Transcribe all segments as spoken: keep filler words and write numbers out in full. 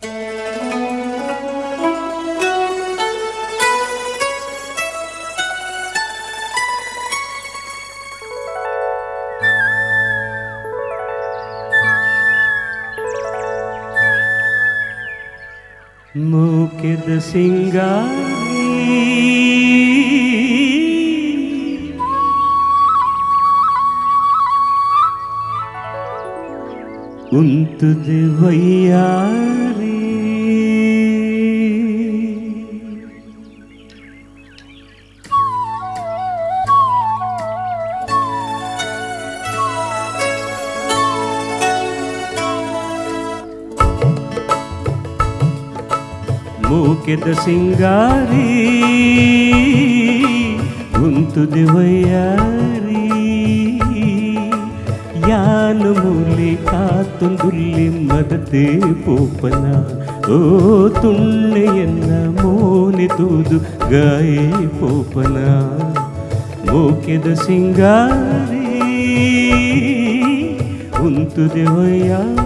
ಮೂಕೆದ ಸಿಂಗಾರಿ ಉಂತುದೆ ವಯ್ಯಾರಿ ಮೂಕೆದ ಸಿಂಗಾರಿ ಉಂತುದೆ ವಯ್ಯಾರಿ ಯಾನು ಮೂಲಿ ಕಾತುಂದುಲ್ಲಿ ಮದತೆ ಪೋಪನ ಓ ತುಣ್ಣೆಯನ್ನ ಮೋನೆ ತೂದು ಗಾಯೆ ಪೋಪನ ಮೂಕೆದ ಸಿಂಗಾರಿ ಉಂತುದೆ ವಯ್ಯಾರಿ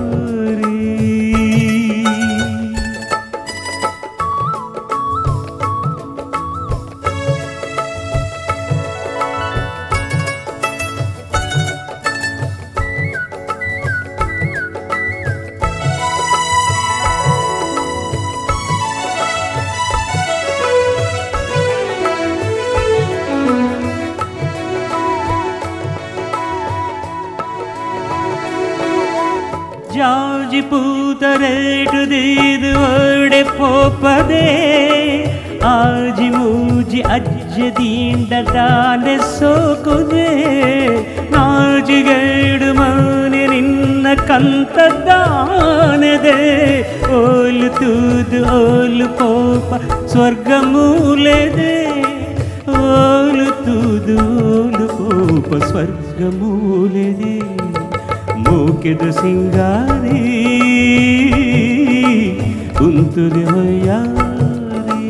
ಜಾಜಿ ಪೂತರೇಟು ದೀದು ಓಡೆ ಪೋಪದೆ ಆಜಿ ಮೂಜಿ ಅಜ್ಜೆ ದೀಂಡ ದಾನೆ ಸೋಕುದೆ ನಾಜಿಗೇಡು ಮನೆ ನಿನ್ನ ಕಂತದ್ದಾನದೆ ಓಲು ತೂದು ಓಲು ಪೋಪ ಸ್ವರ್ಗ ಮೂಲೆದೆ ಓಲು ತೂದು ಓಲು ಪೋಪ ಸ್ವರ್ಗ ಮೂಲೆದೆ ಮೂಕೆದ ಸಿಂಗಾರಿ ಉಂತುದೆ ವಯ್ಯಾರಿ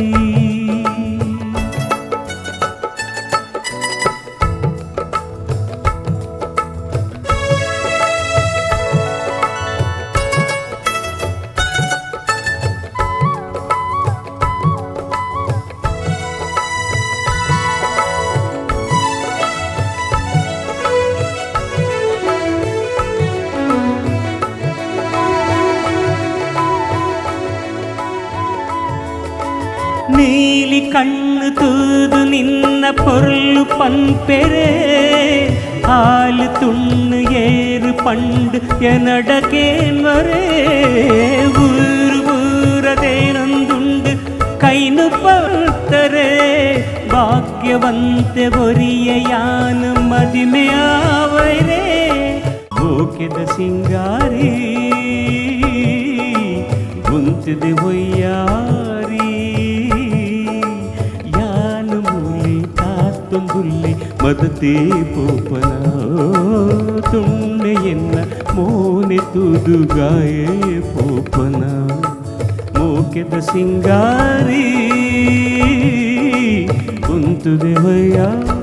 ನೀಲಿ ಕಣ್ಣು ತೂದು ನಿನ್ನ ಪೊರ್ಲು ಪಂಪೆರೆ ಹಾಲು ತುಣ್ಣು ಏರು ಪಂಡು ಎನಡಕೆ ಮರೆ ಊರು ಊರದೇನೊಂದುಂಡು ಕೈನು ಪತ್ತರೆ ಭಾಗ್ಯವಂತೆ ಬೊರಿಯ ಯಾನು ಮದಿಮೆಯಾವರೆ ಮೂಕೆದ ಸಿಂಗಾರಿ ಉಂತುದೆ ವಯ್ಯಾರಿ ಯಾನು ಮೂಲಿ ಕಾತುಂದುಲ್ಲಿ ಮದತೆ ಪೋಪನ ತುಣ್ಣೆಯನ್ನ ಮೋನೆ ತೂದು ಗಾಯೆ ಪೋಪನ ಮೂಕೆದ ಸಿಂಗಾರಿ ಉಂತುದೆ ವಯ್ಯಾರಿ